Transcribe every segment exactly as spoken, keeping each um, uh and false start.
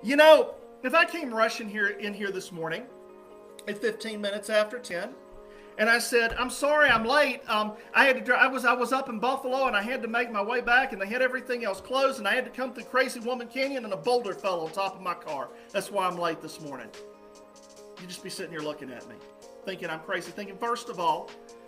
You know, if I came rushing here in here this morning at fifteen minutes after ten, and I said, "I'm sorry, I'm late. Um, I had to. Drive, I was I was up in Buffalo, and I had to make my way back, and they had everything else closed, and I had to come through Crazy Woman Canyon, and a boulder fell on top of my car. That's why I'm late this morning." You just be sitting here looking at me, thinking I'm crazy. Thinking, first of all,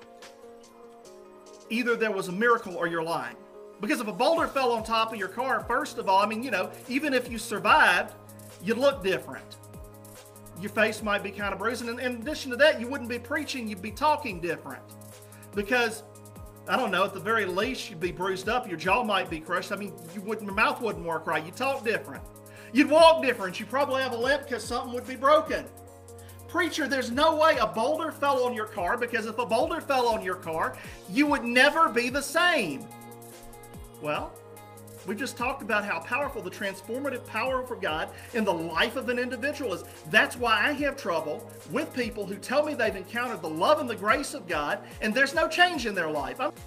either there was a miracle or you're lying. Because if a boulder fell on top of your car, first of all, I mean, you know, even if you survived, you look different. Your face might be kind of bruised. And in addition to that, you wouldn't be preaching, you'd be talking different. Because, I don't know, at the very least, you'd be bruised up, your jaw might be crushed. I mean, you wouldn't, your mouth wouldn't work right. You talk different. You'd walk different. You probably have a limp because something would be broken. Preacher, there's no way a boulder fell on your car, because if a boulder fell on your car, you would never be the same. Well, we just talked about how powerful the transformative power of God in the life of an individual is. That's why I have trouble with people who tell me they've encountered the love and the grace of God and there's no change in their life. I'm...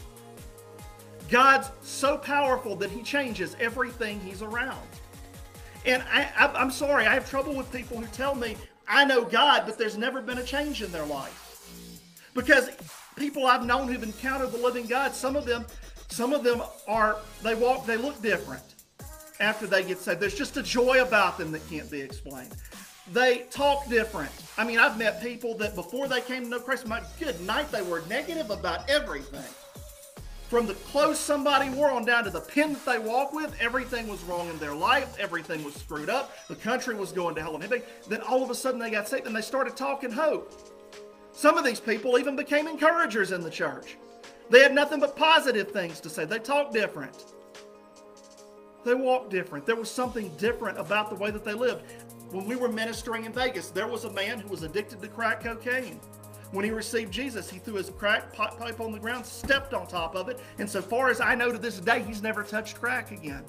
God's so powerful that He changes everything He's around. And I, I, I'm sorry, I have trouble with people who tell me, I know God, but there's never been a change in their life. Because people I've known who've encountered the living God, some of them Some of them are, they walk, they look different after they get saved. There's just a joy about them that can't be explained. They talk different. I mean, I've met people that before they came to know Christ, my good night, they were negative about everything. From the clothes somebody wore on down to the pen that they walk with, everything was wrong in their life. Everything was screwed up. The country was going to hell and everything. Then all of a sudden they got saved and they started talking hope. Some of these people even became encouragers in the church. They had nothing but positive things to say. They talked different. They walked different. There was something different about the way that they lived. When we were ministering in Vegas, there was a man who was addicted to crack cocaine. When he received Jesus, he threw his crack pipe on the ground, stepped on top of it, and so far as I know to this day, he's never touched crack again.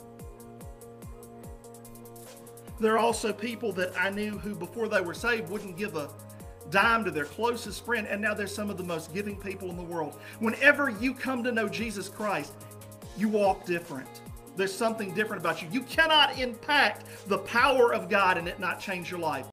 There are also people that I knew who, before they were saved, wouldn't give a dime to their closest friend, and now they're some of the most giving people in the world. Whenever you come to know Jesus Christ, you walk different. There's something different about you. You cannot impact the power of God and it not change your life.